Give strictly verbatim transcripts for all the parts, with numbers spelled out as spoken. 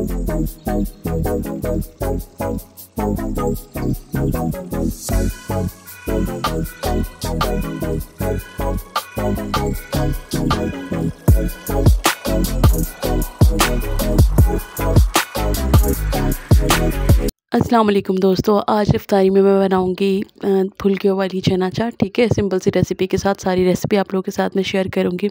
अस्सलाम वालेकुम दोस्तों, आज इफ्तारी में मैं बनाऊंगी फुल्कियों वाली चना चाट। ठीक है, सिंपल सी रेसिपी के साथ सारी रेसिपी आप लोगों के साथ में शेयर करूंगी।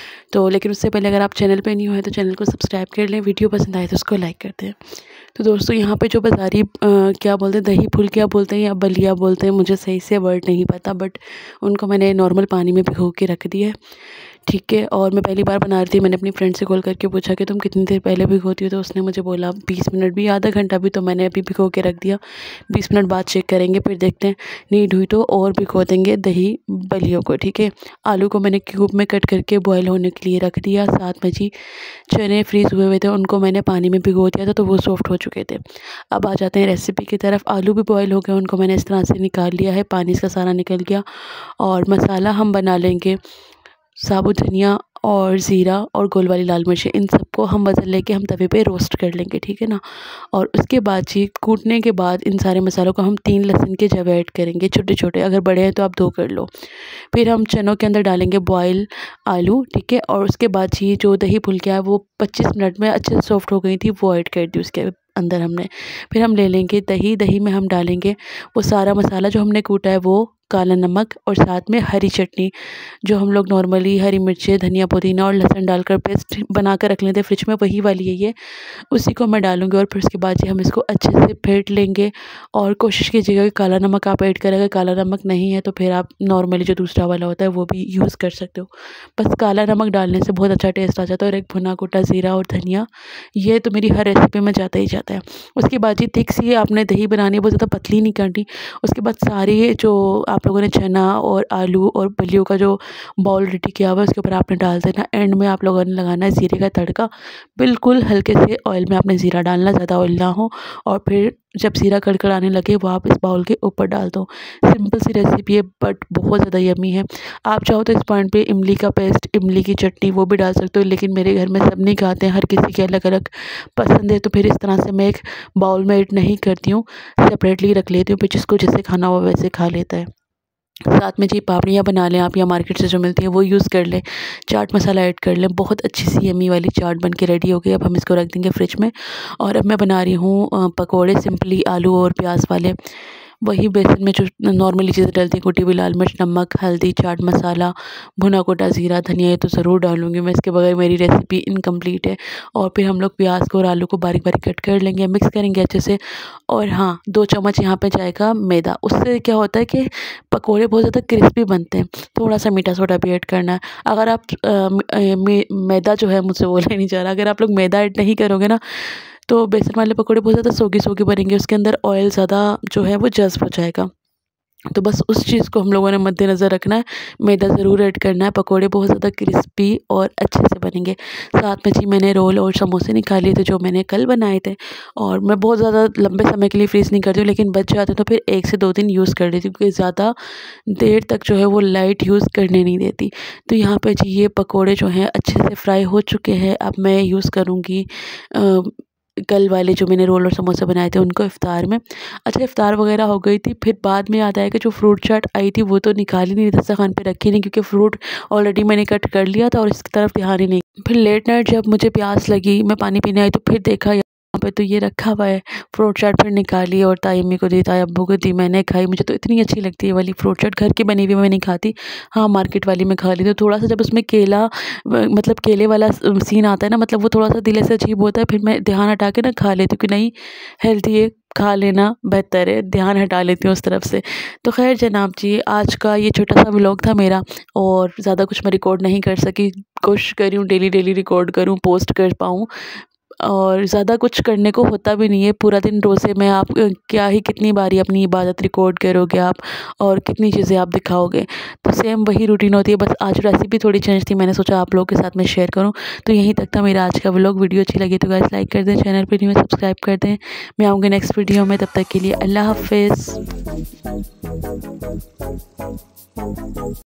तो लेकिन उससे पहले अगर आप चैनल पे नहीं हो तो चैनल को सब्सक्राइब कर लें, वीडियो पसंद आए तो उसको लाइक कर दें। तो दोस्तों यहाँ पे जो बाज़ारी क्या बोलते हैं, दही फुल्कियाँ बोलते हैं या बलिया बोलते हैं, मुझे सही से वर्ड नहीं पता, बट उनको मैंने नॉर्मल पानी में भिगो के रख दिया है। ठीक है, और मैं पहली बार बना रही थी। मैंने अपनी फ्रेंड से कॉल करके पूछा कि तुम कितनी देर पहले भिगोती हो, तो उसने मुझे बोला बीस मिनट भी, आधा घंटा भी। तो मैंने अभी भिगो के रख दिया। बीस मिनट बाद चेक करेंगे, फिर देखते हैं नीड हुई तो और भिगो देंगे दही बलियों को। ठीक है, आलू को मैंने क्यूब में कट करके बॉयल होने के लिए रख दिया। साथ में जी चने फ्रीज़ हुए हुए थे, उनको मैंने पानी में भिगो दिया था, तो वो सॉफ्ट हो चुके थे। अब आ जाते हैं रेसिपी की तरफ। आलू भी बॉयल हो गए, उनको मैंने इस तरह से निकाल लिया है, पानी इसका सारा निकल गया। और मसाला हम बना लेंगे, साबुत धनिया और ज़ीरा और गोल वाली लाल मिर्च, इन सबको हम वज़न लेके हम तवे पे रोस्ट कर लेंगे। ठीक है ना। और उसके बाद जी कूटने के बाद इन सारे मसालों को हम तीन लहसुन के जब ऐड करेंगे, छोटे छोटे, अगर बड़े हैं तो आप दो कर लो। फिर हम चनों के अंदर डालेंगे बॉयल आलू। ठीक है, और उसके बाद जी जो दही फुल्कियाँ है वो पच्चीस मिनट में अच्छे से सॉफ्ट हो गई थी, वो ऐड कर दी उसके अंदर हमने। फिर हम ले लेंगे दही, दही में हम डालेंगे वो सारा मसाला जो हमने कूटा है, वो काला नमक और साथ में हरी चटनी, जो हम लोग नॉर्मली हरी मिर्चें, धनिया, पुदीना और लहसुन डालकर पेस्ट बना कर रख लेते हैं फ्रिज में, वही वाली है ये। उसी को मैं डालूँगी और फिर उसके बाद जी हम इसको अच्छे से फेंट लेंगे। और कोशिश कीजिएगा कि काला नमक आप ऐड करें। अगर काला नमक नहीं है तो फिर आप नॉर्मली जो दूसरा वाला होता है वो भी यूज़ कर सकते हो। बस काला नमक डालने से बहुत अच्छा टेस्ट आ जाता है। और एक भुना कुटा ज़ीरा और धनिया, ये तो मेरी हर रेसिपी में जाता ही जाता है। उसके बाद जी थिक सी आपने दही बनानी है, बहुत ज़्यादा पतली नहीं करनी। उसके बाद सारे जो आप लोगों ने चना और आलू और बलियों का जो बाउल रेडी किया हुआ है उसके ऊपर आपने डाल देना। एंड में आप लोगों ने लगाना है ज़ीरे का तड़का। बिल्कुल हल्के से ऑयल में आपने ज़ीरा डालना, ज़्यादा ऑयल ना हो। और फिर जब ज़ीरा कड़कड़ाने लगे वो आप इस बाउल के ऊपर डाल दो। सिंपल सी रेसिपी है बट बहुत ज़्यादा यमी है। आप चाहो तो इस पॉइंट पे इमली का पेस्ट, इमली की चटनी वो भी डाल सकते हो, लेकिन मेरे घर में सब नहीं खाते हैं, हर किसी के अलग अलग पसंद है। तो फिर इस तरह से मैं एक बाउल में ऐड नहीं करती हूँ, सेपरेटली रख लेती हूँ, फिर जिसको जैसे खाना हो वैसे खा लेता है। साथ में जी पापड़ियाँ बना लें आप, या मार्केट से जो मिलती है वो यूज़ कर लें। चाट मसाला ऐड कर लें, बहुत अच्छी सी यमी वाली चाट बन के रेडी हो गई। अब हम इसको रख देंगे फ्रिज में। और अब मैं बना रही हूँ पकोड़े, सिंपली आलू और प्याज वाले। वही बेसन में जो नॉर्मली चीज़ें डलती हैं, कुटी हुई लाल मिर्च, नमक, हल्दी, चाट मसाला, भुना कोटा ज़ीरा, धनिया, ये तो ज़रूर डालूँगी मैं, इसके बगैर मेरी रेसिपी इनकम्प्लीट है। और फिर हम लोग प्याज को और आलू को बारीक बारीक कट कर लेंगे, मिक्स करेंगे अच्छे से। और हाँ, दो चम्मच यहाँ पे जाएगा मैदा। उससे क्या होता है कि पकोड़े बहुत ज़्यादा क्रिस्पी बनते हैं। थोड़ा सा मीठा सोडा भी ऐड करना है। अगर आप मैदा जो है, मुझसे बोला नहीं जा रहा, अगर आप लोग मैदा ऐड नहीं करोगे ना तो बेसन वाले पकोड़े बहुत ज़्यादा सोगी सोगी बनेंगे, उसके अंदर ऑयल ज़्यादा जो है वो जज़्ब हो जाएगा। तो बस उस चीज़ को हम लोगों ने मद्देनज़र रखना है। मैदा ज़रूर ऐड करना है, पकोड़े बहुत ज़्यादा क्रिस्पी और अच्छे से बनेंगे। साथ में जी मैंने रोल और समोसे निकाले थे जो मैंने कल बनाए थे। और मैं बहुत ज़्यादा लंबे समय के लिए फ्रीज़ नहीं करती हूँ, लेकिन बच जाते तो फिर एक से दो दिन यूज़ कर लेती हूँ, क्योंकि ज़्यादा देर तक जो है वो लाइट यूज़ करने नहीं देती। तो यहाँ पे जी ये पकोड़े जो हैं अच्छे से फ्राई हो चुके हैं। अब मैं यूज़ करूँगी कल वाले जो मैंने रोल और समोसे बनाए थे उनको इफ्तार में। अच्छा, इफ्तार वगैरह हो गई थी, फिर बाद में याद आया कि जो फ्रूट चाट आई थी वो तो निकाली नहीं, दस्तरखान पे रखी नहीं, क्योंकि फ्रूट ऑलरेडी मैंने कट कर लिया था और इसकी तरफ ध्यान ही नहीं। फिर लेट नाइट जब मुझे प्यास लगी, मैं पानी पीने आई, तो फिर देखा यहाँ पे तो ये रखा हुआ है फ्रूट चाट। फिर निकाली और ताई अम्मी को दी, ताई अब्बू को दी, मैंने खाई। मुझे तो इतनी अच्छी लगती है वाली फ्रूट चाट, घर की बनी हुई मैं नहीं खाती, हाँ मार्केट वाली मैं खा ली। तो थोड़ा सा जब उसमें केला, मतलब केले वाला सीन आता है ना, मतलब वो थोड़ा सा दिल से अजीब होता है, फिर मैं ध्यान हटा के ना खा लेती हूँ कि नहीं हेल्दी है, खा लेना बेहतर है, ध्यान हटा लेती हूँ उस तरफ से। तो खैर जनाब जी, आज का ये छोटा सा व्लॉग था मेरा, और ज़्यादा कुछ मैं रिकॉर्ड नहीं कर सकी। कोशिश कर रही हूँ डेली डेली रिकॉर्ड करूँ, पोस्ट कर पाऊँ, और ज़्यादा कुछ करने को होता भी नहीं है। पूरा दिन रोज़े में आप क्या ही कितनी बारी अपनी इबादत रिकॉर्ड करोगे आप, और कितनी चीज़ें आप दिखाओगे। तो सेम वही रूटीन होती है, बस आज रेसिपी थोड़ी चेंज थी, मैंने सोचा आप लोगों के साथ में शेयर करूं। तो यहीं तक था मेरा आज का व्लॉग। वीडियो अच्छी लगी तो गाइस लाइक कर दें, चैनल पर न्यू सब्सक्राइब कर दें। मैं आऊँगी नेक्स्ट वीडियो में, तब तक के लिए अल्लाह हाफिज़।